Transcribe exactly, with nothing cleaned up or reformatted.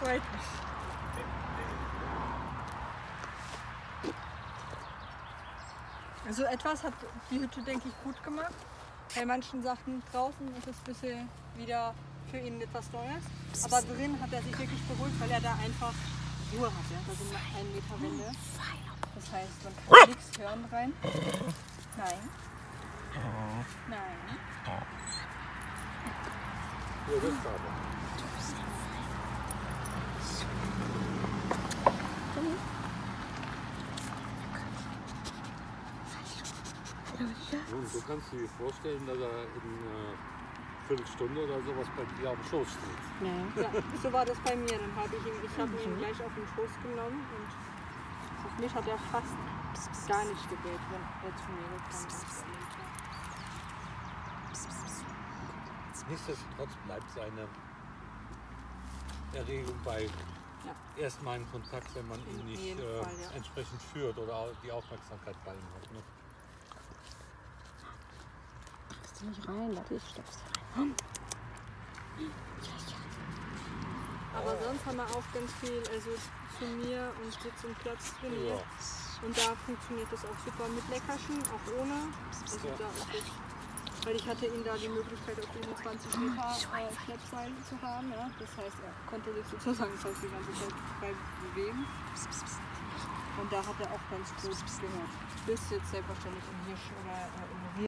Right. Also etwas hat die Hütte, denke ich, gut gemacht. Bei manchen Sachen draußen ist es ein bisschen wieder für ihn etwas Neues. Aber drin hat er sich wirklich beruhigt, weil er da einfach Ruhe hatte. Da sind noch ein Meter Wände. Das heißt, man kann nichts hören rein. Nein. Nein. Ja, das ist aber. Und du kannst dir vorstellen, dass er in einer Viertelstunde oder sowas bei dir am Schoß steht. Ja, so war das bei mir. Dann habe ich ihn, ich habe ihn gleich auf den Schoß genommen und auf mich hat er fast gar nicht gebellt, wenn er zu mir gekommen ist. Nichtsdestotrotz bleibt seine Erregung bei Ja. erstmal in Kontakt, wenn man ihn In nicht jedem äh, Fall, ja. entsprechend führt oder auch die Aufmerksamkeit bei ihm hat. Ne? Kriegst du nicht rein? Warte, ich stopf's rein. Aber sonst haben wir auch ganz viel, also zu mir und Sitz und Platz trainiert. Ja. Und da funktioniert das auch super mit Leckerchen, auch ohne. Also Ja. da ist es, weil ich hatte ihn da die Möglichkeit, auf diesen zwanzig Meter äh, Schleppseil zu haben. Ja? Das heißt, er konnte sich sozusagen fast die ganze Zeit frei bewegen. Und da hat er auch ganz gut gehört. Bis jetzt selbstverständlich im Hirsch oder äh, im Revier.